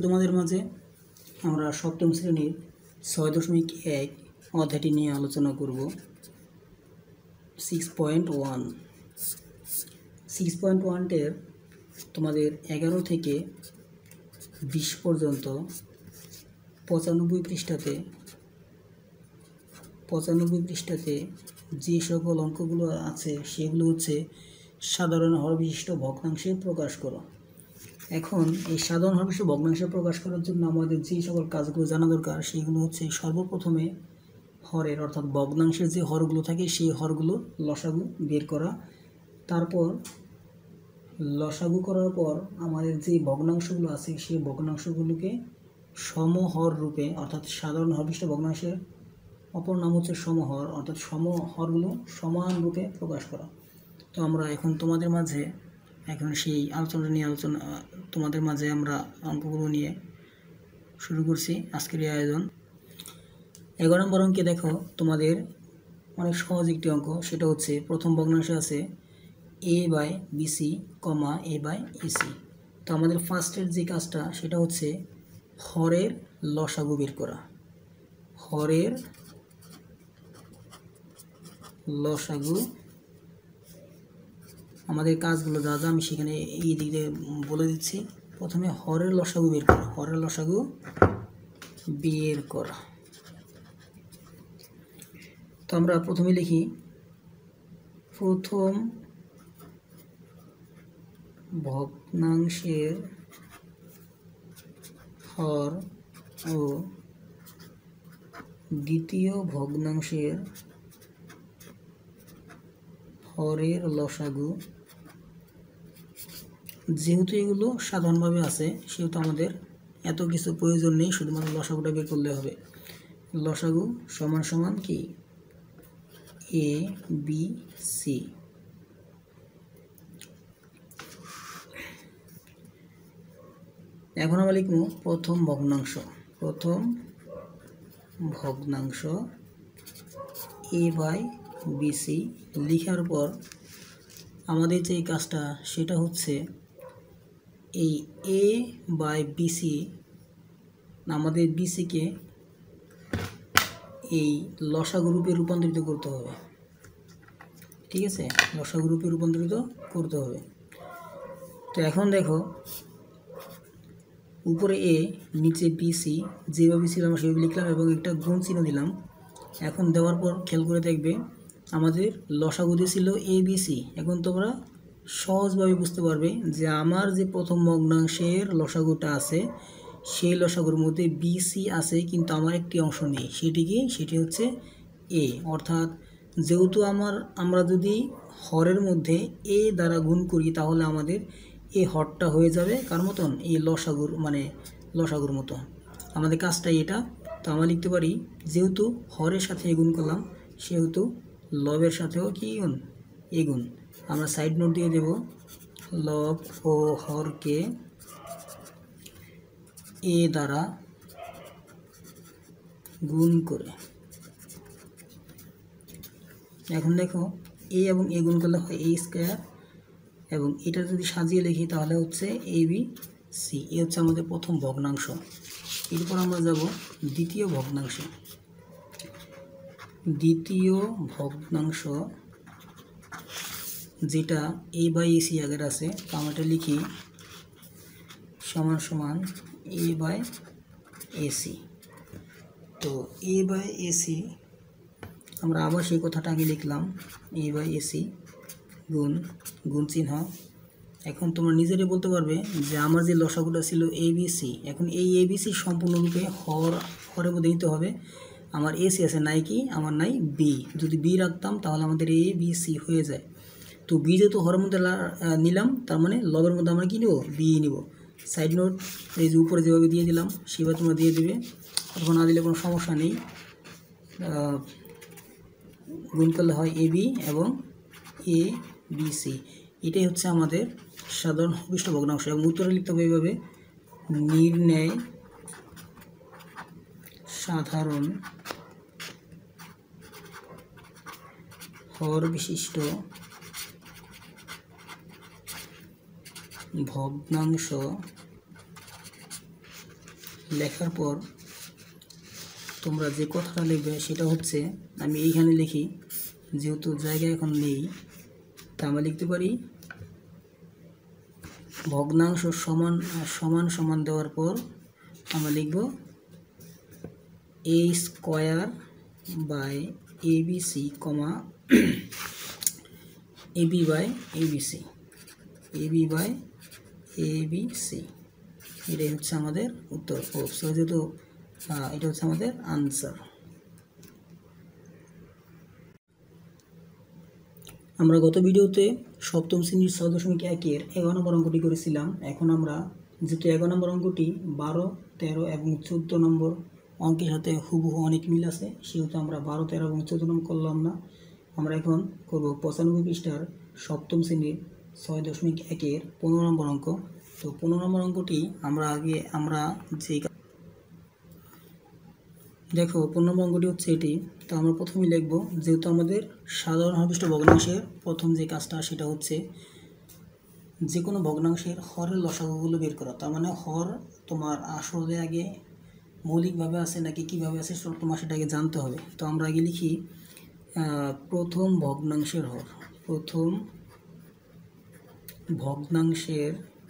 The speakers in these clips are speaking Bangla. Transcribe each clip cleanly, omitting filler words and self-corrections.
তোমাদের মাঝে আমরা সপ্তম শ্রেণীর 6.1 অধ্যায়টি নিয়ে আলোচনা করব। 6.1 6.1 তোমাদের 11 থেকে 20 পর্যন্ত 95 পৃষ্ঠাতে যে সকল অঙ্কগুলো আছে সেগুলো হচ্ছে সাধারণ হর বিশিষ্ট ভগ্নাংশে প্রকাশ করো। এখন এই সাধারণ হর বিশিষ্ট ভগ্নাংশে প্রকাশ করার জন্য আমাদের যে সকল কাজগুলো জানা দরকার সেগুলো হচ্ছে সর্বপ্রথমে হরের অর্থাৎ ভগ্নাংশের যে হরগুলো থাকে সেই হরগুলো লসাগু বের করা। তারপর লসাগু করার পর আমাদের যে ভগ্নাংশগুলো আছে সেই ভগ্নাংশগুলোকে সমহর রূপে অর্থাৎ সাধারণ হর বিশিষ্ট ভগ্নাংশের অপর নাম হচ্ছে সমহর, অর্থাৎ সমহরগুলো সমান রূপে প্রকাশ করা। তো আমরা এখন তোমাদের মাঝে সেই তোমাদের মাঝে আমরা অঙ্কগুলো নিয়ে শুরু করছি আজকের এই আয়োজন। 11 নম্বর অঙ্কে দেখো তোমাদের অনেক সহজ একটি অঙ্ক, সেটা হচ্ছে প্রথম ভগ্নাংশে আছে a/bc, a/ac। তো আমাদের ফার্স্টের যে কাজটা সেটা হচ্ছে হরের লসাগু বের করা। হরের লসাগু আমাদের কাজগুলো যা যা আমি সেখানে এই দিকে বলে দিচ্ছি। প্রথমে হরের লসাগু বের করা, হরের লসাগু বের করা। তো আমরা প্রথমে লিখি প্রথম ভগ্নাংশের হর ও দ্বিতীয় ভগ্নাংশের হরের লসাগু। যেহেতু এগুলো সাধারণভাবে আছে সেহেতু আমাদের এত কিছু প্রয়োজন নেই, শুধুমাত্র লসাগুটা বের করলে হবে। লসাগু সমান সমান কি a/b/c। এখন আমরা লিখব প্রথম ভগ্নাংশ a/bc। লিখার পর আমাদের যে কাজটা সেটা হচ্ছে এই a/bc আমাদের bcকে এই লসাগু রূপে রূপান্তরিত করতে হবে। ঠিক আছে, লসাগু রূপে রূপান্তরিত করতে হবে। তো এখন দেখো উপরে a, নিচে bc, যেভাবে ছিল আমরা সেভাবে লিখলাম এবং একটা গুণ চিহ্ন দিলাম। এখন দেওয়ার পর খেয়াল করে দেখবে আমাদের লসাগু ছিল abc। এখন তোমরা সহজভাবে বুঝতে পারবে যে আমার যে প্রথম ভগ্নাংশের লসাগুটা আছে সেই লসাগুর মধ্যে bc আছে, কিন্তু আমার একটি অংশ নেই। সেটি হচ্ছে a। অর্থাৎ যেহেতু আমরা যদি হরের মধ্যে a দ্বারা গুণ করি তাহলে আমাদের এই হরটা হয়ে যাবে কার মতন, এই লসাগুর মতো। আমাদের কাজটাই এটা। তো আমরা লিখতে পারি যেহেতু হরের সাথে গুণ করলাম সেহেতু লবের সাথেও কি গুণ, এ গুণ। আমরা সাইড নোট দিয়ে দেব লব ও হরকে এ দ্বারা গুণ করে। এখন দেখো এ এবং এ গুণ করলে হয় a স্কয়ার, এবং এটা যদি সাজিয়ে লিখি তাহলে হচ্ছে abc। এ হচ্ছে আমাদের প্রথম ভগ্নাংশ। এরপর আমরা যাব দ্বিতীয় ভগ্নাংশে। দ্বিতীয় ভগ্নাংশ যেটা a/ac আগের আছে, তো আমরা এটা লিখি সমান সমান a/ac। তো a/ac আমরা আবার সেই কথাটা আগে লিখলাম a/ac গুণ চিহ্ন। এখন তোমরা নিজেরাই বলতে পারবে যে আমার যে লসাগুটা ছিল abc, এখন এই abc সম্পূর্ণরূপে হরের মধ্যে নিতে হবে। আমার ac আছে নাই কি, আমার নাই b। যদি b রাখতাম তাহলে আমাদের abc হয়ে যায়। তো b যেহেতু হরের মধ্যে নিলাম তার মানে লবের মধ্যে আমরা কি নিব, b নিব। সাইড নোট এই যে উপরে যেভাবে দিয়ে দিলাম সেভাবে তোমরা দিয়ে দেবে, অথবা না দিলে কোনো সমস্যা নেই। গুণ করলে হয় ab এবং abc। এটাই হচ্ছে আমাদের সাধারণ হর ভগ্নাংশ। এবং উত্তরে লিখতে হবে এইভাবে, নির্ণয় সাধারণ হর বিশিষ্ট ভগ্নাংশ লেখার পর তোমরা যে কথাটা লিখবে সেটা হচ্ছে, আমি এইখানে লিখি, যেহেতু জায়গা এখন নেই, তা আমরা লিখতে পারি ভগ্নাংশ সমান সমান সমান দেওয়ার পর আমরা লিখব A square by ABC comma AB by ABC, AB by ABC. এটাই হচ্ছে আমাদের উত্তর। সো যেহেতু এটা হচ্ছে আমাদের আনসার। আমরা গত ভিডিওতে সপ্তম শ্রেণীর 6.1-এর 11 নম্বর অঙ্কটি করেছিলাম। এখন আমরা যেহেতু 11 নম্বর অঙ্কটি 12, 13 এবং 14 নম্বর অঙ্কের সাথে হুবহু অনেক মিল আছে, সেহেতু আমরা 12, 13 এবং 14 নম্বর করলাম না। আমরা এখন করব 95 পৃষ্ঠার সপ্তম শ্রেণীর 6.1-এর 15 নম্বর অঙ্ক। তো 15 নম্বর অঙ্কটি আমরা যে দেখো 15 নম্বর অঙ্কটি হচ্ছে এটি। তো আমরা প্রথমেই লিখব, যেহেতু আমাদের সাধারণ হরবিষ্ট ভগ্নাংশের প্রথম যে কাজটা সেটা হচ্ছে যে কোনো ভগ্নাংশের হরের লসাগুগুলো বের করা। তার মানে হর তোমার আসলে আগে মৌলিকভাবে আছে নাকি কীভাবে আছে তোমার সেটাকে জানতে হবে। তো আমরা আগে লিখি প্রথম ভগ্নাংশের হর, প্রথম ভগ্নাংশের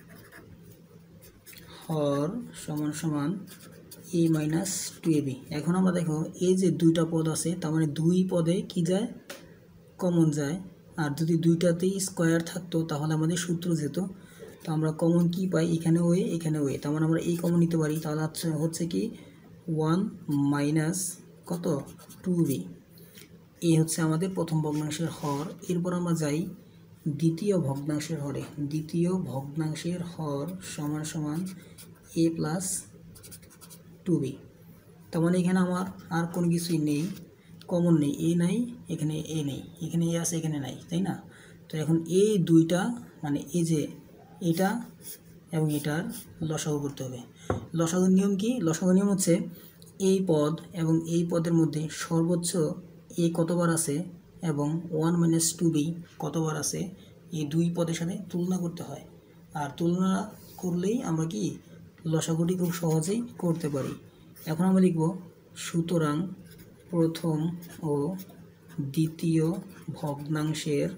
হর সমান সমান a মাইনাস 2ab। এখন আমরা দেখো এই যে দুইটা পদ আছে, তার মানে দুই পদে কি যায়, কমন যায়। আর যদি দুইটাতেই স্কোয়ার থাকতো তাহলে আমাদের সূত্র যেত। তো আমরা কমন কি পাই, এখানে ওয়ে এখানে ওয়ে, তার মানে আমরা এই কমন নিতে পারি। তাহলে হচ্ছে কি 1 মাইনাস কত 2b। এই হচ্ছে আমাদের প্রথম ভগ্নাংশের হর। এরপর আমরা যাই দ্বিতীয় ভগ্নাংশের হরে। দ্বিতীয় ভগ্নাংশের হর সমান সমান a প্লাস 2b। তার মানে এখানে আমার আর কোনো কিছুই নেই, কমন নেই, এ নাই, এখানে এ নেই, এখানে এ আছে, এখানে নাই, তাই না? তো এখন এই দুইটা মানে এই যে এটা এবং এটার লসাগু করতে হবে। লসাগুর নিয়ম কি? লসাগুর নিয়ম হচ্ছে এই পদ এবং এই পদের মধ্যে সর্বোচ্চ এ কতবার আছে এবং 1 মাইনাস 2b কতবার আছে, এই দুই পদের সাথে তুলনা করতে হয়। আর তুলনা করলেই আমরা কি লসাগুটি খুব সহজেই করতে পারি। এখন আমরা লিখব সুতরাং প্রথম ও দ্বিতীয় ভগ্নাংশের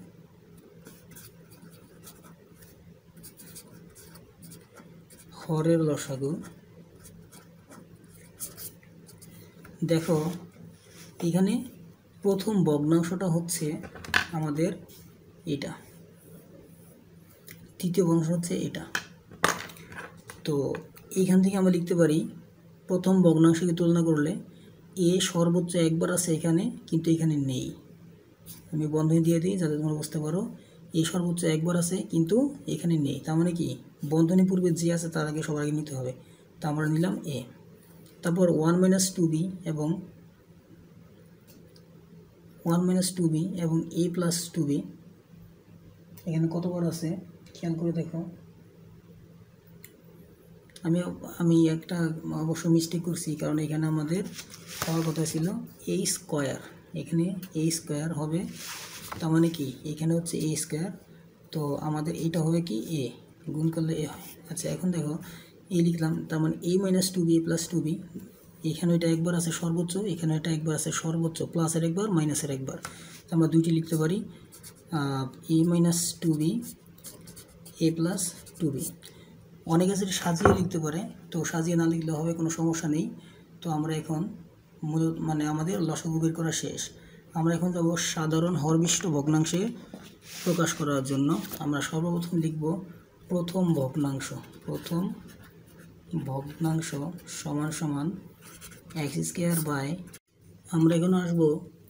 হরের লসাগু। দেখো এখানে প্রথম ভগ্নাংশটা হচ্ছে আমাদের এটা, তৃতীয় ভগ্নাংশ হচ্ছে এটা। তো এইখান থেকে আমরা লিখতে পারি প্রথম ভগ্নাংশকে তুলনা করলে এ সর্বোচ্চ একবার আছে এখানে, কিন্তু এখানে নেই। আমি বন্ধনী দিয়ে দিই যাতে তোমরা বুঝতে পারো। এ সর্বোচ্চ একবার আছে কিন্তু এখানে নেই, তার মানে কি বন্ধনী পূর্বে যে আছে তার আগে সবার আগে নিতে হবে। তা আমরা নিলাম এ। তারপর 1 মাইনাস 2b এবং a প্লাস 2b এখানে কতবার আছে খেয়াল করে দেখো। আমি একটা অবশ্য মিস্টেক করছি, কারণ এখানে আমাদের হওয়ার কথা ছিল a স্কোয়ার, এখানে a স্কোয়ার হবে, তার মানে কি এখানে হচ্ছে a স্কোয়ার। তো আমাদের এইটা হবে কি a, গুণ করলে a হয়। আচ্ছা এখন দেখো a লিখলাম, তার মানে a minus 2b plus 2b, এখানে এটা একবার আছে সর্বোচ্চ, এখানে এটা একবার আছে সর্বোচ্চ, প্লাসের একবার মাইনাসের একবার। তো আমরা দুইটি লিখতে পারি a minus 2b a plus 2b। অনেকে সেটা সাজিয়ে লিখতে পারে, তো সাজিয়ে না লিখলে হবে, কোনো সমস্যা নেই। তো আমরা এখন মানে আমাদের লসাগু বের করা শেষ। আমরা এখন যাব সাধারণ হরবিষ্ট ভগ্নাংশে প্রকাশ করার জন্য। আমরা সর্বপ্রথম লিখব প্রথম ভগ্নাংশ। প্রথম ভগ্নাংশ সমান সমান x স্কয়ার বাই, আমরা এখন আসবো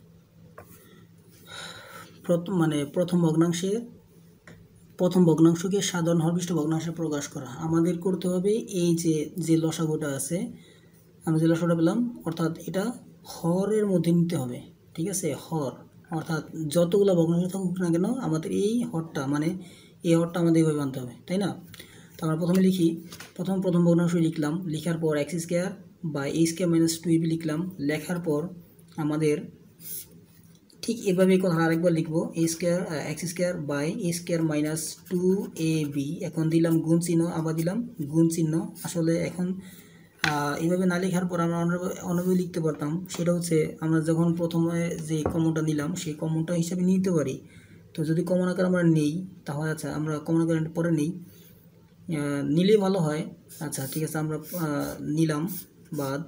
প্রথম ভগ্নাংশকে সাধারণ হরবিষ্ট ভগ্নাংশে প্রকাশ করা। আমাদের করতে হবে এই যে লসাগুটা আছে, আমরা যে লসাগুটা পেলাম, অর্থাৎ এটা হরের মধ্যে নিতে হবে, ঠিক আছে? হর অর্থাৎ যতগুলো ভগ্নাংশ থাকুক না কেন আমাদের এই হরটা মানে এই হরটা আমাদের এইভাবে আনতে হবে, তাই না? তো আমরা প্রথমে লিখি, প্রথম ভগ্নাংশ লিখলাম, লেখার পর x square by a square minus 2ab লিখলাম। লেখার পর আমাদের ঠিক এভাবে কথা আরেকবার লিখবো, x square by a square minus 2ab। এখন দিলাম গুণ চিহ্ন, আবার দিলাম গুণ চিহ্ন। আসলে এখন এইভাবে না লেখার পর আমরা অন্যভাবে লিখতে পারতাম। সেটা হচ্ছে আমরা যখন প্রথমে যে কমনটা নিলাম সেই কমনটা হিসাবে নিতে পারি। তো যদি কমন আকার আমরা নেই তাহলে আচ্ছা আমরা কমন আকার পরে নেই, নিলেই ভালো হয়। আচ্ছা ঠিক আছে, আমরা নিলাম বাদ,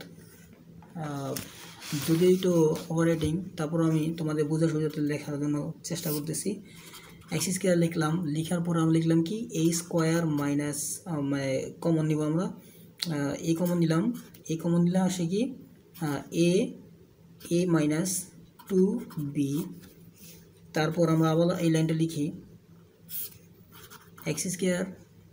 যদি একটু ওভাররেটিং, তারপর আমি তোমাদের বোঝা সুবিধাতে লেখার জন্য চেষ্টা করতেছি। এক্স স্কোয়ার লিখলাম, লেখার পর আমরা লিখলাম কি এ স্কোয়ার মাইনাস, কমন নিব আমরা, এ কমন নিলাম, এ কমন নিলাম আসে কি এ মাইনাস 2b। তারপর আমরা আবার এই লাইনটা লিখি X square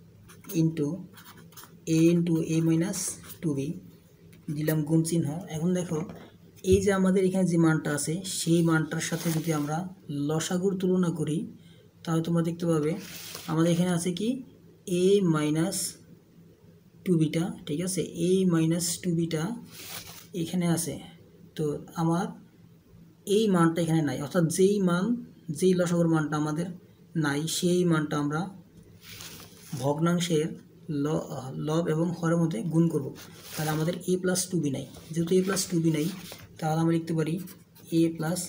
into A minus 2b, দিলাম গুণ চিহ্ন। এখন দেখো এই যে আমাদের এখানে যে মানটা আছে সেই মানটার সাথে যদি আমরা লসাগুর তুলনা করি তাহলে তোমরা দেখতে পাবে আমাদের এখানে আছে কি এ মাইনাস 2bটা, ঠিক আছে, এ মাইনাস 2bটা এখানে আছে। তো আমার এই মানটা এখানে নাই, অর্থাৎ যেই লসাগুর মানটা আমাদের নাই সেই মানটা আমরা ভগ্নাংশের লব এবং হরের মধ্যে গুণ করব। তাহলে আমাদের a প্লাস 2b নাই, যেহেতু a প্লাস 2b নাই তাহলে আমরা লিখতে পারি a প্লাস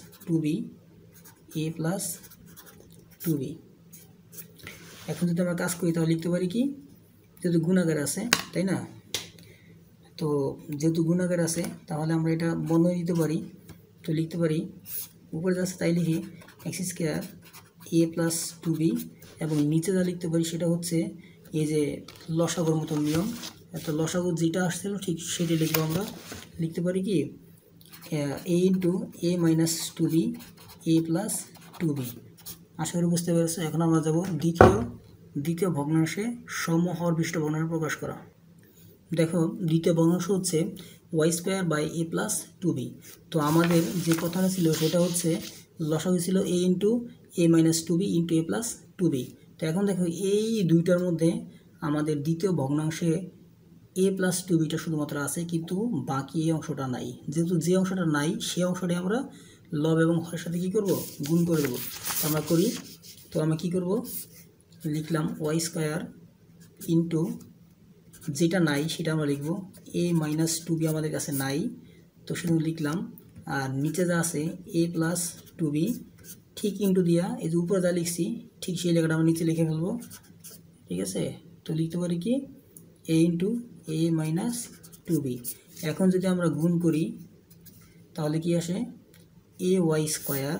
2b। এখন যদি আমরা কাজ করি তাহলে লিখতে পারি কি, যেহেতু গুণাকার আছে তাই না, তো যেহেতু গুণাকার আছে তাহলে আমরা এটা বন্ধ দিতে পারি। তো লিখতে পারি উপরে যাচ্ছে তাই লিখি X square a plus 2b, এবং নিচে যা লিখতে পারি সেটা হচ্ছে এই যে লসাগুর মতন নিয়ম, এত লসাগু যেটা আসছিল ঠিক সেটা লিখবো আমরা। লিখতে পারি কি a into A minus 2b a plus 2b। আশা করি বুঝতে পেরেছো। এখন আমরা যাব দ্বিতীয় ভগ্নাংশে সমহর বিশিষ্ট ভগ্নাংশ প্রকাশ করা। দেখো দ্বিতীয় ভগ্নাংশ হচ্ছে Y square by A plus 2b। তো আমাদের যে কথাটা ছিল সেটা হচ্ছে লসাগু ছিল a into A minus 2b into A plus 2b। তো এখন দেখো এই দুইটার মধ্যে আমাদের দ্বিতীয় ভগ্নাংশে a প্লাস 2bটা শুধুমাত্র আছে, কিন্তু বাকি এই অংশটা নাই। যেহেতু যে অংশটা নাই সেই অংশটাই আমরা লব এবং হরের সাথে কী করব, গুণ করে দেবো। তো আমরা করি, তো আমরা কী করব, লিখলাম ওয়াই স্কোয়ার ইন্টু যেটা নাই সেটা আমরা লিখব a মাইনাস 2b আমাদের কাছে নাই, তো শুধু লিখলাম। আর নিচে যা আছে a প্লাস 2b ঠিক ইন্টু দিয়া এই যে উপরে যা লিখছি ঠিক সেই লেখাটা আমরা নিচে লিখে ফেলবো, ঠিক আছে। তো লিখতে পারি কি a into A minus 2b। এখন যদি আমরা গুণ করি তাহলে কি আসে A Y square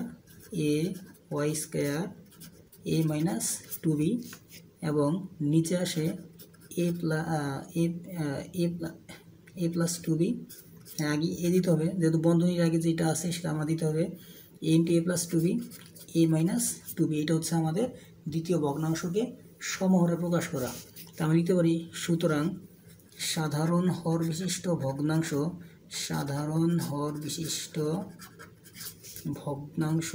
A minus 2b, এবং নিচে আসে এ প্লাস 2b। আগে এ দিতে হবে, যেহেতু বন্ধনীর আগে যেটা আছে সেটা আমরা দিতে হবে A into A plus 2b A minus 2b। এটা হচ্ছে আমাদের দ্বিতীয় ভগ্নাংশকে সমহরে প্রকাশ করা। তা আমি লিখতে পারি সুতরাং সাধারণ হর বিশিষ্ট ভগ্নাংশ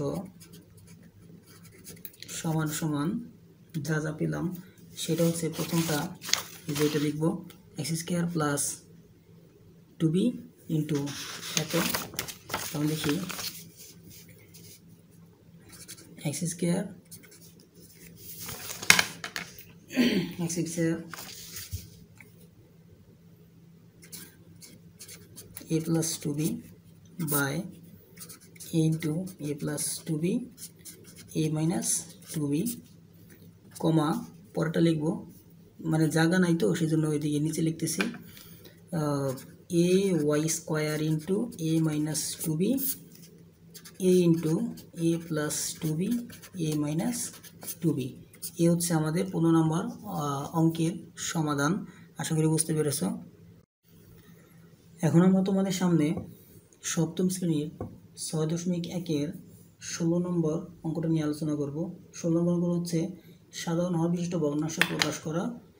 সমান সমান যা যা পেলাম সেটা হচ্ছে প্রথমটা যেটা লিখব x square plus 2b into এত, আমি লিখি X square a plus 2b by a into a plus 2b a minus 2b, comma পরেরটা লিখবো, মানে জায়গা নাই তো সেই জন্য ওইদিকে নিচে লিখতেছি a y square into a minus 2b a into a plus 2b a minus 2b। এ হচ্ছে আমাদের 15 নম্বর অঙ্কের সমাধান। আশা করি বুঝতে পেরেছ। এখন আমরা তোমাদের সামনে সপ্তম শ্রেণীর 6.1-এর 16 নম্বর অঙ্কটা নিয়ে আলোচনা করব। 16 নম্বর অঙ্ক হচ্ছে সাধারণ হর বিশিষ্ট ভগ্নাংশ প্রকাশ করা।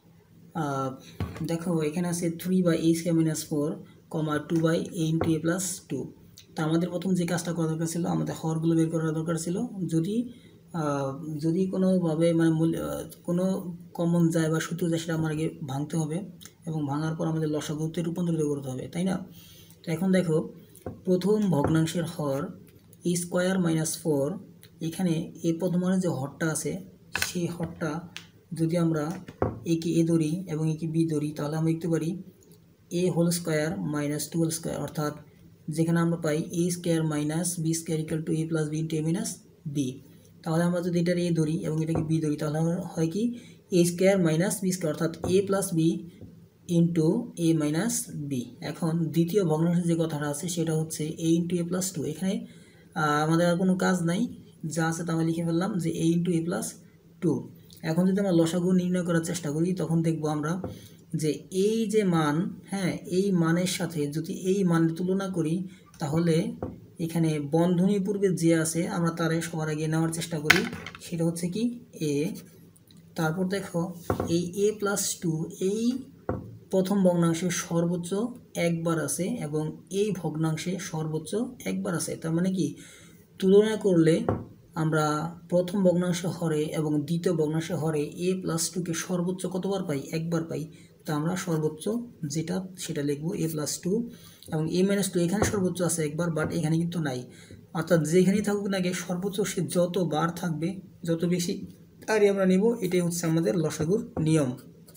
দেখো এখানে আছে 3/a square minus 4, 2/a into a plus 2। তা আমাদের প্রথম যে কাজটা করা দরকার ছিল, আমাদের হরগুলো বের করা দরকার ছিল। যদি কোনোভাবে মানে কোনো কমন যায় বা সূত্র যায় সেটা আমার আগে ভাঙতে হবে, এবং ভাঙার পর আমাদের লসাগুতে রূপান্তরিত করতে হবে, তাই না। তো এখন দেখো প্রথম ভগ্নাংশের হর a স্কোয়ার মাইনাস 4, এখানে এই প্রথমের যে হরটা আছে সেই হরটা যদি আমরা একে এ ধরি এবং একে বি ধরি তাহলে আমরা লিখতে পারি A whole square minus 2 whole square, অর্থাৎ যেখানে আমরা পাই A square minus B square equal to A plus B into A minus B. তাহলে আমরা যদি এটার এ ধরি এবং এটাকে বি ধরি তাহলে হয় কি A square minus B square, অর্থাৎ A plus B into A minus B. এখন দ্বিতীয় ভগ্নাংশের যে কথাটা আছে সেটা হচ্ছে এ ইন্টু এ প্লাস 2। এখানে আমাদের আর কোনো কাজ নাই, যা আছে তা আমরা লিখে ফেললাম যে এ ইন্টু এ প্লাস 2। এখন যদি আমরা লসাগু নির্ণয় করার চেষ্টা করি তখন দেখবো আমরা যে এই যে মান, হ্যাঁ, এই মানের সাথে যদি এই মানের তুলনা করি তাহলে এখানে বন্ধনী পূর্বে যে আছে আমরা তারে সবার আগে নেওয়ার চেষ্টা করি, সেটা হচ্ছে কি এ। তারপর দেখো এই এ প্লাস 2 এই প্রথম ভগ্নাংশে সর্বোচ্চ একবার আছে এবং এই ভগ্নাংশে সর্বোচ্চ একবার আছে। তার মানে কি তুলনা করলে আমরা প্রথম ভগ্নাংশ হরে এবং দ্বিতীয় ভগ্নাংশ হরে এ প্লাস 2কে সর্বোচ্চ কতবার পাই? একবার পাই। তো আমরা সর্বোচ্চ যেটা সেটা লিখবো এ প্লাস 2 এবং এ মাইনাস 2 এখানে সর্বোচ্চ আছে একবার, বাট এখানে কিন্তু নাই। অর্থাৎ যেখানেই থাকুক না গিয়ে সর্বোচ্চ সে যতবার থাকবে যত বেশি তারই আমরা নিব। এটাই হচ্ছে আমাদের লসাগুর নিয়ম।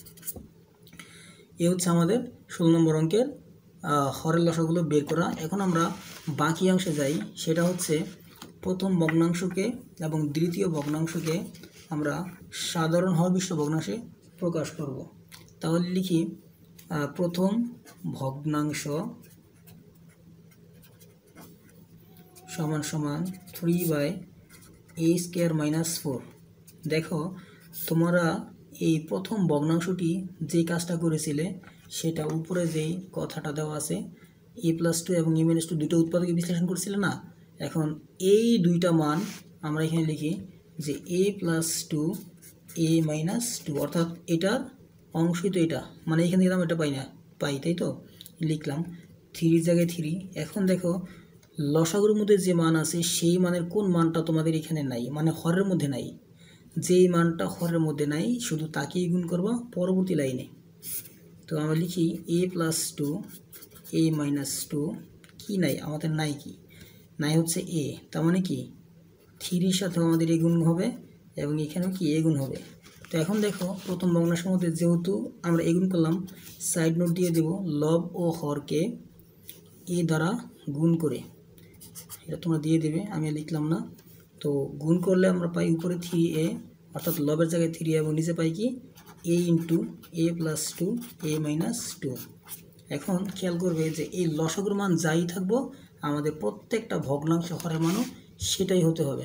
এ হচ্ছে আমাদের 16 নম্বর অঙ্কের হরের লসাগুলো বের করা। এখন আমরা বাকি অংশে যাই, সেটা হচ্ছে প্রথম ভগ্নাংশকে এবং দ্বিতীয় ভগ্নাংশকে আমরা সাধারণ হর বিশিষ্ট ভগ্নাংশে প্রকাশ করব। তাহলে লিখি প্রথম ভগ্নাংশ সমান সমান 3/a স্কোয়ার মাইনাস 4। দেখো তোমরা এই প্রথম ভগ্নাংশটি যে কাজটা করেছিলে সেটা উপরে যেই কথাটা দেওয়া আছে এ প্লাস 2 এবং এ মাইনাস 2 দুটো উৎপাদকে বিশ্লেষণ করছিলে না। এখন এই দুইটা মান আমরা এখানে লিখি যে এ প্লাস 2 এ মাইনাস 2, অর্থাৎ এটার অংশই তো এটা, মানে এখানে দিলাম এটা পাই, তাই তো লিখলাম 3 জায়গায় 3। এখন দেখো লসাগুর মধ্যে যে মান আছে সেই মানের কোন মানটা তোমাদের এখানে নাই, মানে হরের মধ্যে নাই। যেই মানটা হরের মধ্যে নাই শুধু তাকেই গুণ করবা পরবর্তী লাইনে। তো আমরা লিখি এ প্লাস 2 এ মাইনাস 2 কি নাই, আমাদের নাই, কি নাই হচ্ছে এ। তার মানে কি 3-র সাথেও আমাদের এ গুণ হবে এবং এখানেও কি এ গুণ হবে। তো এখন দেখো প্রথম ভগ্নাংশের মধ্যে যেহেতু আমরা এ গুণ করলাম, সাইড নোট দিয়ে দেব লব ও হরকে এ দ্বারা গুণ করে, এটা তোমরা দিয়ে দেবে, আমি লিখলাম না। তো গুণ করলে আমরা পাই উপরে 3a, অর্থাৎ লবের জায়গায় 3a এবং নিচে পাই কি a into A plus 2 A minus 2। এখন খেয়াল করবে যে এই লসাগুর মান যাই থাকবো আমাদের প্রত্যেকটা ভগ্নাংশ হরের মানও সেটাই হতে হবে।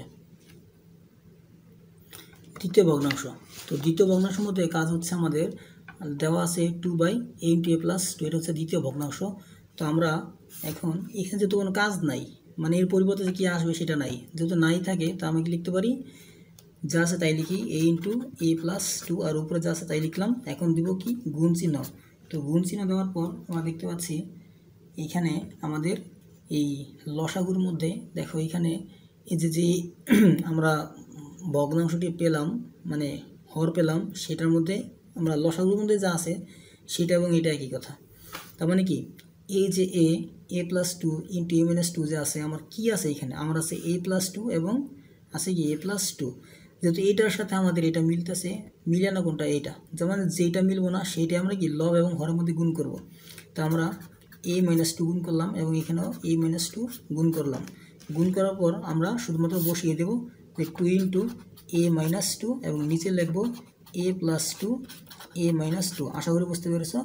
দ্বিতীয় ভগ্নাংশ, তো দ্বিতীয় ভগ্নাংশের মধ্যে কাজ হচ্ছে আমাদের দেওয়া আছে 2/a ইন্টু এ প্লাস 2, এটা হচ্ছে দ্বিতীয় ভগ্নাংশ। তো আমরা এখন এখানে যেহেতু কোনো কাজ নাই, মানে এর পরিবর্তে যে কী আসবে সেটা নাই, যেহেতু নাই থাকে তা আমি কি লিখতে পারি যা আছে তাই লিখি a ইন্টু এ প্লাস 2, আর উপরে যা আছে তাই লিখলাম। এখন দিব কি গুণ চিহ্ন। তো গুণ চিহ্ন দেওয়ার পর আমরা দেখতে পাচ্ছি এখানে আমাদের এই লসাগুর মধ্যে দেখো এখানে এই যে আমরা ভগ্নাংশটি পেলাম, মানে হর পেলাম, সেটার মধ্যে আমরা লসাগুর মধ্যে যা আছে সেটা এবং এটা একই কথা। তার মানে কি এই যে A plus 2 into A minus 2 যে আছে আমার কি আছে এখানে, আমার আছে এ প্লাস 2 এবং আছে কি এ প্লাস 2। যেহেতু এটার সাথে আমাদের এটা মিলতেছে, মিলে না কোনটা এইটা, যেমন যেটা মিলবো না সেইটা আমরা কি লব এবং হরের মধ্যে গুণ করব। তো আমরা এ মাইনাস 2 গুণ করলাম এবং এখানেও এ মাইনাস 2 গুণ করলাম। গুণ করার পর আমরা শুধুমাত্র বসিয়ে দেব যে 2 ইন্টু এ মাইনাস 2 এবং নিচে লিখব এ প্লাস 2 এ মাইনাস 2। আশা করি বুঝতে পেরেছ।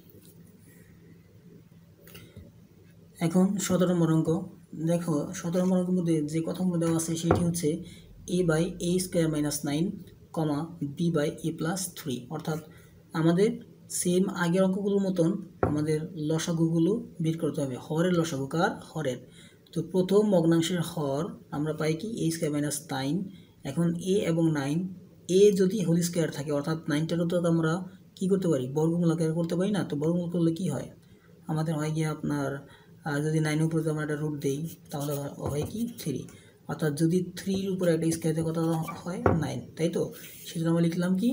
এখন 17 নম্বর অঙ্ক দেখো, 17 নম্বর অঙ্কের মধ্যে যে কথাগুলো দেওয়া আছে সেটি হচ্ছে a/a square minus 9, b/a plus 3। অর্থাৎ আমাদের সেম আগের অঙ্কগুলোর মতন আমাদের লসাগুগুলো বের করতে হবে। হরের লসাগু কার? হরের। তো প্রথম ভগ্নাংশের হর আমরা পাই কি a স্কোয়ার মাইনাস 9। এখন a এবং 9, a যদি হোল স্কোয়ার থাকে অর্থাৎ 9টারও তো আমরা কী করতে পারি, বর্গমূল আকারে করতে পারি না। তো বর্গমূল করলে কি হয়, আমাদের হয় গিয়ে আপনার যদি 9-এর উপরে আমরা একটা রুট দিই তাহলে হয় কি 3, অর্থাৎ যদি 3-র উপরে একটা স্কোয়ারের কথা হয় 9, তাই তো। সেজন্য আমরা লিখলাম কি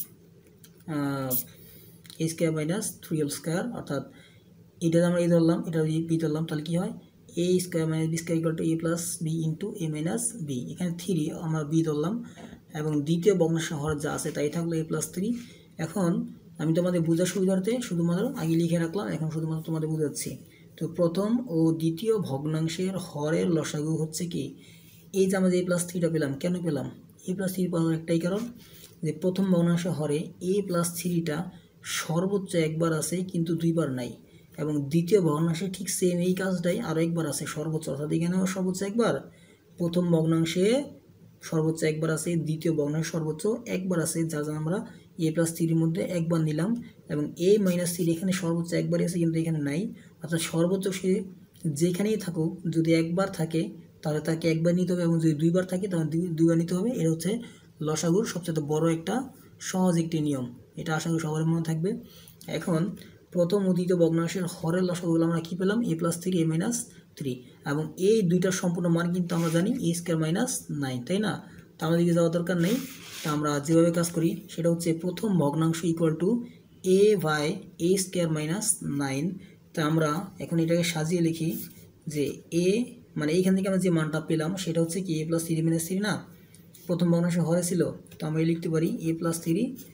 a square minus 3 whole square, অর্থাৎ এটা আমরা এ ধরলাম, এটা বি ধরলাম, তাহলে কি হয় a square minus B square equal to a plus B into A minus B. এখানে 3 আমরা বি ধরলাম এবং দ্বিতীয় ভগ্নাংশের হর যা আছে তাই থাকলো a প্লাস 3। এখন আমি তোমাদের বোঝার সুবিধার্থে শুধুমাত্র আগে লিখে রাখলাম, এখন শুধুমাত্র তোমাদের বোঝাচ্ছি। তো প্রথম ও দ্বিতীয় ভগ্নাংশের হরের লসাগু হচ্ছে কি, এই যে আমরা যে +3টা পেলাম, কেন পেলাম? a+3 পাওয়ার একটাই কারণ যে প্রথম ভগ্নাংশের হরে a+3টা সর্বোচ্চ একবার আছে কিন্তু দুইবার নাই, এবং দ্বিতীয় ভগ্নাংশে ঠিক সেম এই কাজটাই আরও একবার আছে সর্বোচ্চ, অর্থাৎ এখানেও সর্বোচ্চ একবার, প্রথম ভগ্নাংশে সর্বোচ্চ একবার আছে, দ্বিতীয় ভগ্নাংশে সর্বোচ্চ একবার আছে, যা আমরা a+3 মধ্যে একবার নিলাম, এবং a-3 এখানে সর্বোচ্চ একবারই আছে কিন্তু এখানে নাই, অর্থাৎ সর্বোচ্চ সে যেখানেই থাকুক যদি একবার থাকে তাহলে তাকে একবার নিতে হবে, এবং যদি দুইবার থাকে তাহলে দুইবার নিতে হবে। এটা হচ্ছে লসাগুর সবচেয়ে বড় একটা সহজ একটি নিয়ম, এটা আশা করি সবার মনে থাকবে। এখন প্রথম ও দ্বিতীয় ভগ্নাংশের হরের লসাগুলো আমরা কী পেলাম? a+3 a-3, এবং এই দুইটার সম্পূর্ণ মান কিন্তু আমরা জানি a² - 9, তাই না? তা আমাদের দিকে যাওয়ার দরকার নেই। তা আমরা যেভাবে কাজ করি সেটা হচ্ছে প্রথম ভগ্নাংশ ইকুয়াল টু a/a² - 9। তা আমরা এখন এটাকে সাজিয়ে লিখি যে a মানে এইখান থেকে আমরা যে মানটা পেলাম সেটা হচ্ছে কি a+3 - 3 না, প্রথম ভগ্নাংশ হরে ছিল, তো আমরা লিখতে পারি a+3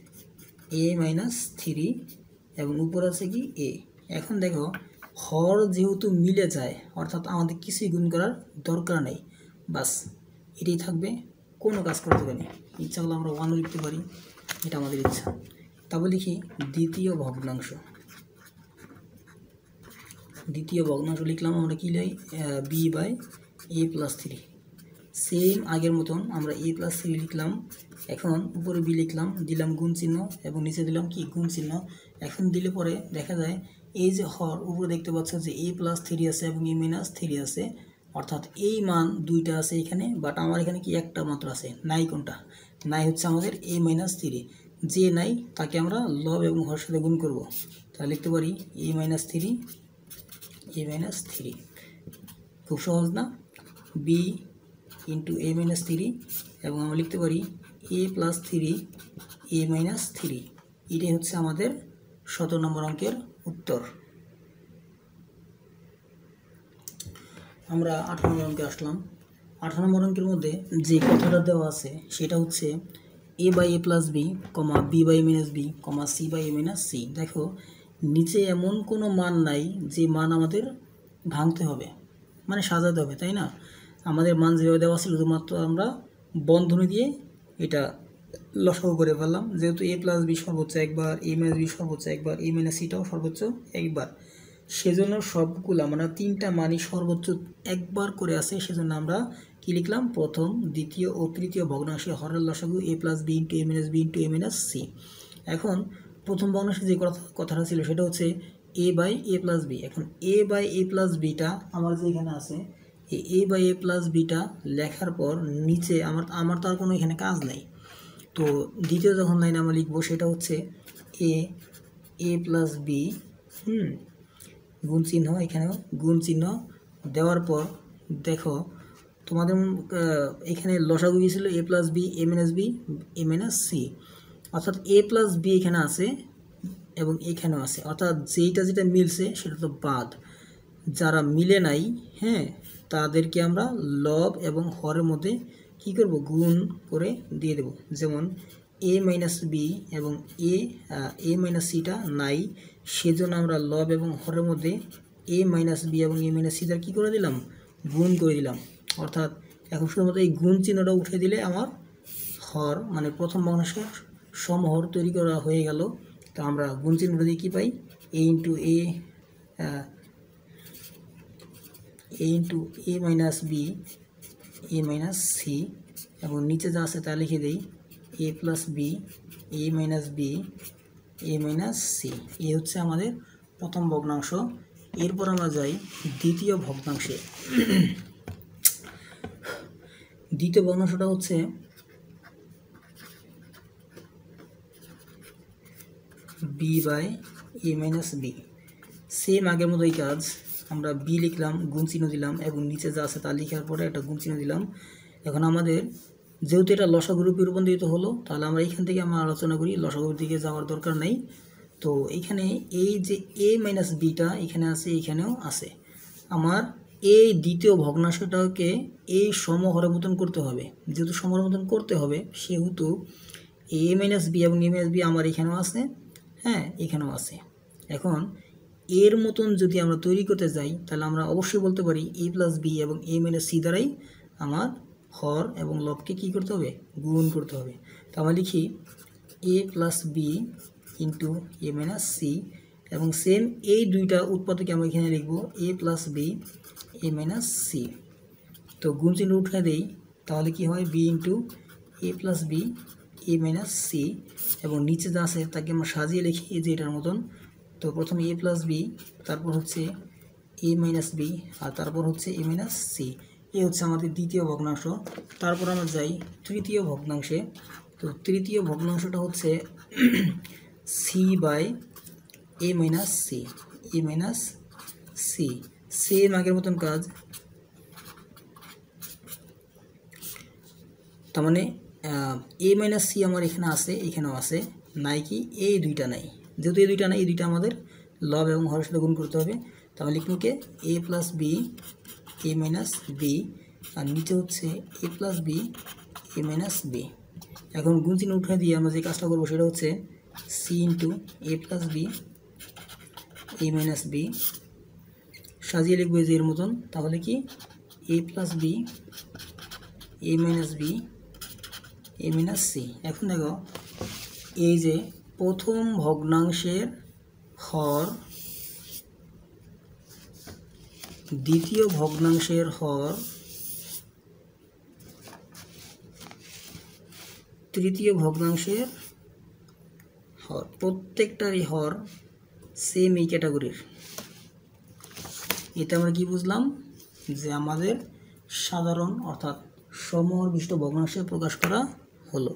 a-3, এবং উপর আছে কি a। এখন দেখো হর যেহেতু মিলে যায়, অর্থাৎ আমাদের কিছুই গুণ করার দরকার নেই, বাস এটাই থাকবে, কোনো কাজ করতে হবে না। ইচ্ছা হলে আমরা 1ও লিখতে পারি, এটা আমাদের ইচ্ছা। তারপর লিখি দ্বিতীয় ভগ্নাংশ। দ্বিতীয় ভগ্নাংশ লিখলাম আমরা কি লাই b/a+3, সেম আগের মতন আমরা a+3 লিখলাম, এখন উপরে b লিখলাম, দিলাম গুণ চিহ্ন, এবং নিচে দিলাম কি গুণ চিহ্ন। এখন দিলে পরে দেখা যায় এই যে হর উপরে দেখতে পাচ্ছ যে a+3 আছে এবং a-3 আছে, অর্থাৎ এই মান দুইটা আছে এখানে, বাট আমার এখানে কি একটা মাত্র আছে, নাই। কোনটা নাই? হচ্ছে আমাদের a-3। যে নাই তাকে আমরা লব এবং হরের সাথে গুণ করব, তাহলে লিখতে পারি a-3 a-3, খুব সহজ না? b ইন্টু a-3, এবং আমরা লিখতে পারি a+3 a-3। এটাই হচ্ছে আমাদের 17 নম্বর অঙ্কের উত্তর। আমরা 18 নম্বর অঙ্কে আসলাম। 18 নম্বর অঙ্কের মধ্যে যে কথাটা দেওয়া আছে সেটা হচ্ছে a/a+b, b/a-b, c/a-c। দেখো নিচে এমন কোনো মান নাই যে মান আমাদের ভাঙতে হবে, মানে সাজাতে হবে, তাই না? আমাদের মান যেভাবে দেওয়া ছিল শুধুমাত্র আমরা বন্ধনী দিয়ে এটা লসাগু করে ফেললাম, যেহেতু a+b সর্বোচ্চ একবার, a-b সর্বোচ্চ একবার, a-cটাও সর্বোচ্চ একবার, সেজন্য সবগুলো আমরা 3টা মানই সর্বোচ্চ একবার করে আছে, সেজন্য আমরা কি লিখলাম? প্রথম, দ্বিতীয় ও তৃতীয় ভগ্নাংশের হরের লসাগু a+b into a-b into a-c। এখন প্রথম ভগ্নাংশে যে কথাটা ছিল সেটা হচ্ছে a/a+b। এখন a/a+bটা আমার যে এখানে আছে, এই a/a+bটা লেখার পর নিচে আমার তো আর কোনো এখানে কাজ নাই, তো দ্বিতীয় যখন লাইন আমরা লিখবো সেটা হচ্ছে a+b, গুণ চিহ্ন, এখানেও গুণ চিহ্ন দেওয়ার পর দেখো তোমাদের এখানে লসাগু ছিল a+b a-b a-c, অর্থাৎ a+b এখানে আছে এবং এখানেও আছে, অর্থাৎ যেটা মিলছে সেটা তো বাদ, যারা মিলে নাই হ্যাঁ তাদেরকে আমরা লব এবং হরের মধ্যে কি করব? গুণ করে দিয়ে দেব। যেমন a-b এবং a-cটা নাই, সেজন্য আমরা লব এবং হরের মধ্যে a-b এবং a-cটা কী করে দিলাম? গুণ করে দিলাম। অর্থাৎ এখন শুধুমাত্র এই গুণ চিহ্নটা উঠে দিলে আমার হর মানে প্রথম ভগ্নাংশের সমহর তৈরি করা হয়ে গেল। তো আমরা গুণ চিহ্নটা দিয়ে কী পাই? a ইন্টু a-b a-c, এবং নিচে যা আছে তা লিখে দেই a+b a-b a-c। এই হচ্ছে আমাদের প্রথম ভগ্নাংশ। এরপর আমরা যাই দ্বিতীয় ভগ্নাংশে। দ্বিতীয় ভগ্নাংশটা হচ্ছে b/a-b। সেম আগের মতোই কাজ, আমরা b লিখলাম, গুণ চিহ্ন দিলাম, এবং নিচে যা আছে তা লিখার পরে একটা গুণ চিহ্ন দিলাম। এখন আমাদের যেহেতু এটা লসাগুরূপে রূপান্তরিত হলো, তাহলে আমরা এইখান থেকে আমরা আলোচনা করি, লসাগুর দিকে যাওয়ার দরকার নেই। তো এইখানে এই যে a-bটা এখানে আছে, এইখানেও আছে। আমার এই দ্বিতীয় ভগ্নাংশটাকে এই সমহরের মতন করতে হবে, যেহেতু সমহরের মতন করতে হবে সেহেতু a-b এবং a-b আমার এখানেও আছে, হ্যাঁ, এখানেও আছে। এখন এর মতন যদি আমরা তৈরি করতে যাই তাহলে আমরা অবশ্যই বলতে পারি a প্লাস বি এবং a মাইনাস সি দ্বারাই আমার হর এবং লবকে কী করতে হবে, গুণ করতে হবে। তো আমরা লিখি a plus B into A minus C, এবং সেম এই দুইটা উৎপাদকে আমরা এখানে লিখব a plus B A minus C. তো গুণ চিহ্ন উঠে দেই, তাহলে কি হয়, B into A plus B A minus C, এবং নিচে যা আছে তাকে আমরা সাজিয়ে লিখি এই যে এটার মতন। তো প্রথমে এ প্লাস বি, তারপর হচ্ছে এ মাইনাস বি, আর তারপর হচ্ছে এ মাইনাস সি। এ হচ্ছে আমাদের দ্বিতীয় ভগ্নাংশ। তারপর আমরা যাই তৃতীয় ভগ্নাংশে। তো তৃতীয় ভগ্নাংশটা হচ্ছে C by A minus C, A minus C. Same আগের মতন কাজ, তার মানে এ মাইনাস সি আমার এখানে আছে, এখানেও আছে, নাই কি এই দুইটা নাই। যেহেতু এই দুইটা নাই, এই দুইটা আমাদের লব এবং হরের সাথে গুণ করতে হবে। তাহলে লিখব কে A plus B A minus B, আর নিচে হচ্ছে A plus B A minus B. এখন গুণ চিহ্ন উঠে দিয়ে আমরা যে কাজটা করবো সেটা হচ্ছে C into A plus B A minus B, সাজিয়ে লিখবো যে এর মতন। তাহলে কি A plus B A minus B A minus C. এখন দেখো এই যে প্রথম ভগ্নাংশের হর দ্বিতীয় ভগ্নাংশের হর তৃতীয় ভগ্নাংশের হর, প্রত্যেকটারই হর সেম এই ক্যাটাগরির। এতে আমরা কি বুঝলাম, যে আমাদের সাধারণ অর্থাৎ সমহর বিশিষ্ট ভগ্নাংশে প্রকাশ করা হলো।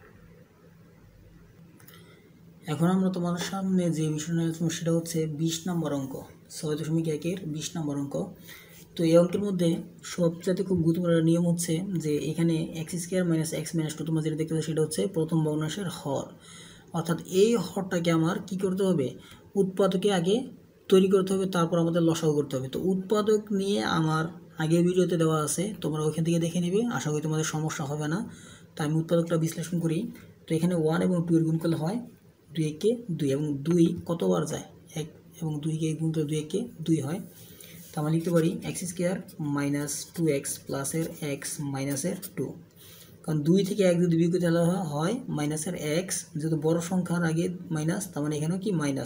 এখন আমরা তোমাদের সামনে যে বিষয় নিয়ে আলোচনা সেটা হচ্ছে 20 নম্বর অঙ্ক, 6.1-এর 20 নম্বর অঙ্ক। তো এই অঙ্কের মধ্যে সবচেয়ে খুব গুরুত্বপূর্ণ নিয়ম হচ্ছে যে এখানে X square minus X minus two, তোমরা যেটা দেখতে পাচ্ছ সেটা হচ্ছে প্রথম ভগ্নাংশের হর। অর্থাৎ এই হরটাকে আমার কি করতে হবে, উৎপাদকে আগে তৈরি করতে হবে, তারপর আমাদের লসাগু করতে হবে। তো উৎপাদক নিয়ে আমার আগের ভিডিওতে দেওয়া আছে, তোমরা ওইখান থেকে দেখে নেবে, আশা করি তোমাদের সমস্যা হবে না। তাই আমি উৎপাদকটা বিশ্লেষণ করি। তো এখানে 1 এবং 2 এর গুণ করলে হয় 2 একে 2, এবং 2 কতবার যায় 1, এবং 2কে গুণ করলে 2 একে 2 হয়। তো আমরা লিখতে পারি এক্স স্কোয়ার মাইনাস 2x প্লাসের এক্স মাইনাসের 2, কারণ 2 থেকে 1 যদি বিয়োগ করতে হয় মাইনাসের এক্স, যেহেতু বড় সংখ্যার আগে মাইনাস, তার মানে এখানেও কি মাইনাস,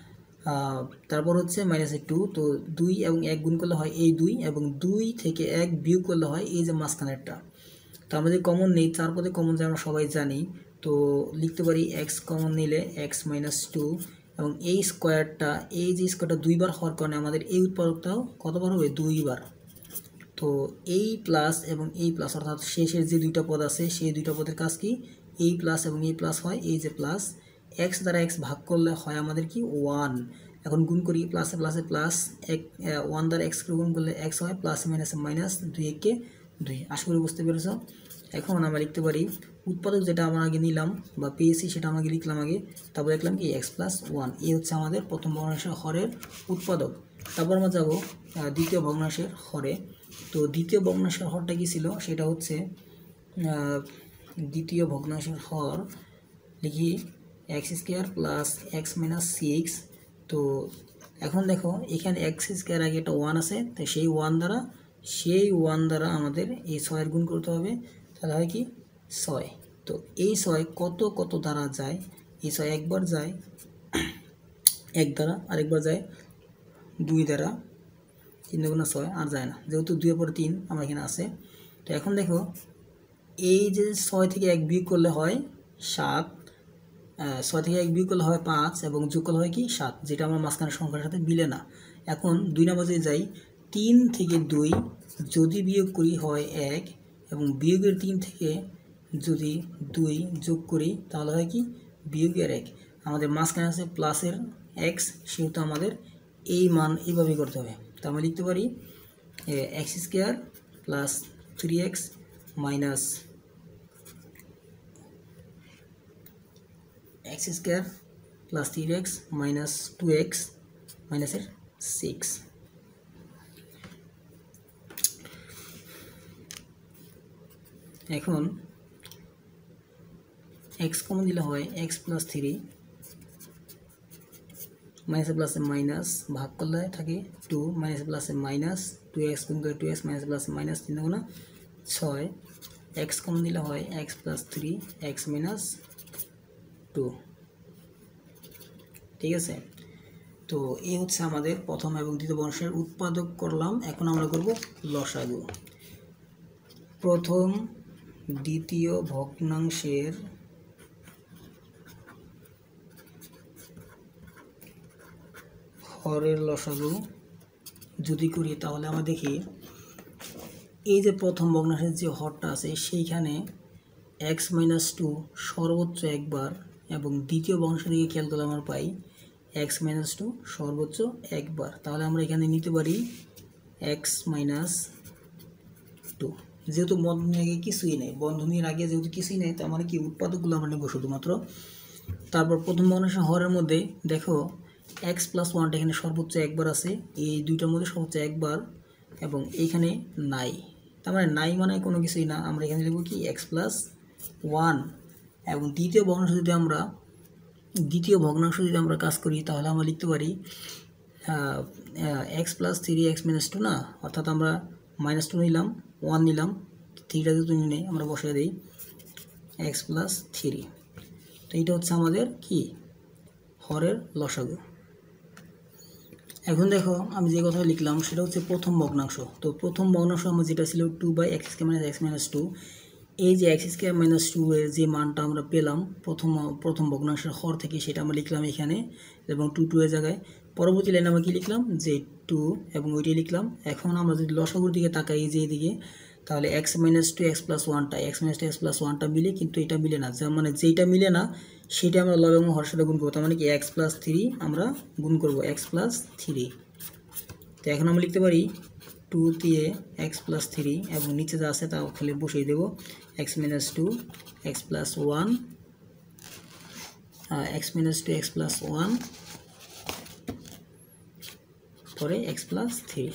তারপর হচ্ছে মাইনাসের 2। তো 2 এবং 1 গুণ করলে হয় এই 2, এবং 2 থেকে 1 বিয়োগ করলে হয় এই যে মাঝখানেরটা। তো আমাদের কমন নেই, 4 পদে কমন যায় আমরা সবাই জানি। তো লিখতে পারি এক্স কমন নিলে এক্স মাইনাস 2, এবং এই স্কোয়ারটা, এই যে স্কোয়ারটা 2 বার হওয়ার কারণে আমাদের এই উৎপাদকটাও কতবার হবে, 2 বার। তো এই প্লাস এবং এই প্লাস, অর্থাৎ শেষের যে দুইটা পদ আছে সেই দুইটা পদের কাজ কি, এই প্লাস এবং এই প্লাস হয়, এই যে প্লাস এক্স দ্বারা এক্স ভাগ করলে হয় আমাদের কি 1। এখন গুণ করি, প্লাসে প্লাসে প্লাস, 1 দ্বারা এক্স গুণ করলে এক্স হয়, প্লাস মাইনাসে মাইনাস, 2 একে 2। আশা করি বুঝতে পেরেছ। এখন আমরা লিখতে পারি উৎপাদক যেটা আমরা আগে নিলাম বা পেয়েছি সেটা আমরা লিখলাম আগে, তারপর লিখলাম কি এক্স প্লাস 1। এই হচ্ছে আমাদের প্রথম ভগ্নাংশের হরের উৎপাদক। তারপর আমরা যাব দ্বিতীয় ভগ্নাংশের হরে। তো দ্বিতীয় ভগ্নাংশের হরটা কী ছিল, সেটা হচ্ছে দ্বিতীয় ভগ্নাংশের হর লিখি X square plus X minus 6। তো এখন দেখো এখানে এক্স স্কোয়ার আগে একটা 1 আছে, তো সেই 1 দ্বারা আমাদের এই 6 গুণ করতে হবে, তাহলে হয় কি 6। তো এই 6 কত কত দ্বারা যায়, এই 6 একবার যায় 1 দ্বারা, আরেকবার যায় 2 দ্বারা, 3 দুগুণে 6, আর যায় না, যেহেতু 2 এর পরে 3 আমার এখানে আছে। তো এখন দেখো এই যে 6 থেকে 1 বিয়োগ করলে হয় 7, 6 থেকে 1 বিয়োগ করলে হয় 5, এবং যোগ করলে হয় কি 7, যেটা আমার মাঝখানের সংখ্যার সাথে মিলে না। এখন 2 নম্বরে যাই, 3 থেকে 2 যদি বিয়োগ করি হয় 1, এবং বিয়োগের 3 থেকে যদি 2 যোগ করি তাহলে হয় কি বিয়োগের 1। আমাদের মাঝখানে আছে প্লাসের এক্স, সেহেতু আমাদের এই মান এইভাবে করতে হবে। তো আমরা লিখতে পারি X square plus 3x minus X square plus 3x minus 2x মাইনাসের 6। এখন x কমন দিলে হয় x প্লাস 3 মাইনাসে প্লাসে মাইনাস, ভাগ করলে থাকে 2, মাইনাসে প্লাসে মাইনাস, 2x গুণ করে 2x, মাইনাস প্লাসে মাইনাস 3 গুণা 6, x কমন দিলে হয় x প্লাস 3 x মাইনাস 2। ঠিক আছে, তো এই হচ্ছে আমাদের প্রথম এবং দ্বিতীয় ভগ্নাংশের উৎপাদক করলাম। এখন আমরা করব লসাগু। প্রথম দ্বিতীয় ভগ্নাংশের হরের লসাগু যদি করি তাহলে আমরা দেখি এই যে প্রথম ভগ্নাংশের যে হরটা আছে সেইখানে x মাইনাস 2 সর্বোচ্চ একবার এবং দ্বিতীয় ভগ্নাংশের দিকে খেয়াল করলে আমরা পাই x মাইনাস 2 সর্বোচ্চ একবার। তাহলে আমরা এখানে নিতে পারি x মাইনাস 2, যেহেতু বন্ধনীর আগে কিছুই নেই, বন্ধনীর আগে যেহেতু কিছুই নেই তার মানে কি উৎপাদকগুলো আমরা নেব শুধুমাত্র। তারপর প্রথম ভগ্নাংশের হরের মধ্যে দেখো x প্লাস 1টা এখানে সর্বোচ্চ একবার আছে, এই দুইটার মধ্যে সর্বোচ্চ একবার এবং এইখানে নাই, তার মানে নাই মানে কোনো কিছুই না। আমরা এখানে লিখব কি x প্লাস 1 এবং দ্বিতীয় ভগ্নাংশ যদি আমরা কাজ করি তাহলে আমরা লিখতে পারি x প্লাস 3 x মাইনাস 2 না, অর্থাৎ আমরা মাইনাস 2 নিলাম 1 নিলাম 3টা যেহেতু নেই আমরা বসিয়ে দিই x প্লাস 3। তো এইটা হচ্ছে আমাদের কি হরের লসাগু। এখন দেখো আমি যে কথা লিখলাম সেটা হচ্ছে প্রথম ভগ্নাংশ। তো প্রথম ভগ্নাংশ আমার যেটা ছিল 2/x square minus x minus 2, এই যে x স্কয়ার মাইনাস 2 এর যে মানটা আমরা পেলাম প্রথম ভগ্নাংশের হর থেকে সেটা আমরা লিখলাম এখানে এবং 2 এর জায়গায়। পরবর্তী লাইনে আমরা কি লিখলাম যে 2 এবং ওইটাই লিখলাম। এখন আমরা যদি লসাগুর দিকে তাকাই যে এইদিকে তাহলে x মাইনাস 2 x প্লাস 1টা x মাইনাস 2 x প্লাস 1টা মিলে, কিন্তু এটা মিলে না, মানে যেটা মিলে না সেটা আমরা লব এবং হর সাথে গুণ করবো, তার মানে কি x প্লাস 3 আমরা গুণ করবো x প্লাস 3। তো এখন আমরা লিখতে পারি 2 দিয়ে x প্লাস 3 এবং নিচে যা আছে তা খালি বসিয়ে দেবো x minus 2 x plus 1 x minus 2 x plus 1 পরে x প্লাস 3।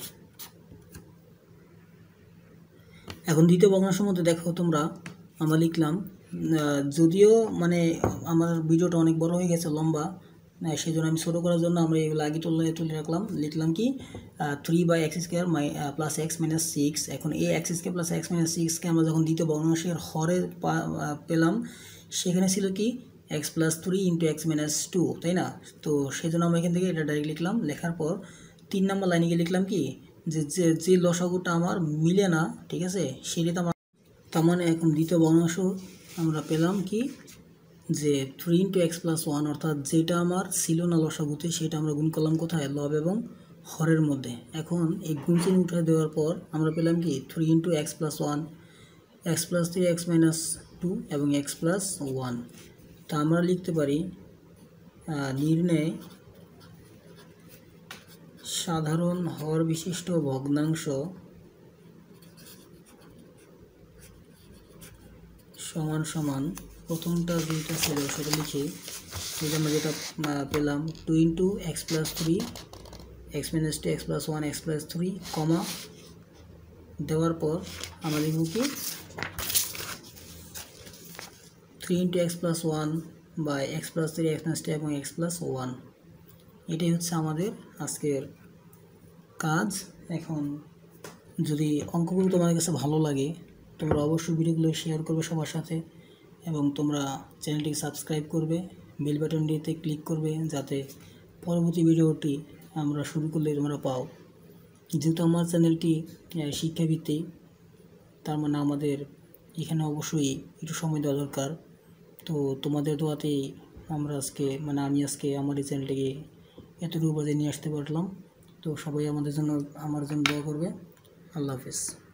এখন দ্বিতীয় ভগ্নাংশের মধ্যে দেখো তোমরা আমরা লিখলাম, যদিও মানে আমার ভিডিওটা অনেক বড় হয়ে গেছে লম্বা, সেই জন্য আমি ছোটো করার জন্য আমরা এগুলো আগে তুলে রাখলাম। লিখলাম কি 3/x square plus x minus 6। এখন এই x square plus x minus 6কে আমরা যখন দ্বিতীয় ভগ্নাংশের হরে পেলাম সেখানে ছিল কি x plus 3 into x minus 2, তাই না? তো সেই জন্য আমরা এখান থেকে এটা ডাইরেক্ট লিখলাম। লেখার পর 3 নম্বর লাইনে গিয়ে লিখলাম কি যে লসাগুটা আমার মিলে না, ঠিক আছে, সেটা তার মানে এখন দ্বিতীয় ভগ্নাংশ আমরা পেলাম কি যে 3 ইন্টু x প্লাস 1, অর্থাৎ যেটা আমার ছিল না লসাগুতে সেটা আমরা গুণ করলাম কোথায়, লব এবং হরের মধ্যে। এখন এই গুণ চিহ্ন উঠে দেওয়ার পর আমরা পেলাম কি 3 into x plus 1 x plus 3 x minus 2 এবং x প্লাস 1। তা আমরা লিখতে পারি নির্ণয় সাধারণ হর বিশিষ্ট ভগ্নাংশ সমান সমান প্রথমটা যেটা ছিল সেটা লিখি, যেটা আমরা যেটা পেলাম 2 into x plus 3 x minus 2 x plus 1 x plus 3 comma দেওয়ার পর আমরা লিখব কি 3 into x plus 1 by x plus 3 x minus 2 এবং x প্লাস 1। এটাই হচ্ছে আমাদের আজকের কাজ। এখন যদি অঙ্কগুলো তোমাদের কাছে ভালো লাগে তোমরা অবশ্যই ভিডিওগুলো শেয়ার করবে সবার সাথে এবং তোমরা চ্যানেলটিকে সাবস্ক্রাইব করবে, বেল বাটনটিতে ক্লিক করবে যাতে পরবর্তী ভিডিওটি আমরা শুরু করলে তোমরা পাও। যেহেতু আমার চ্যানেলটি শিক্ষাভিত্তিক তার মানে আমাদের এখানে অবশ্যই একটু সময় দেওয়া দরকার। তো তোমাদের দোয়াতেই আমি আজকে আমার এই চ্যানেলটিকে এতটুকু বাজে নিয়ে আসতে পারলাম। তো সবাই আমার জন্য দোয়া করবে। আল্লাহ হাফেজ।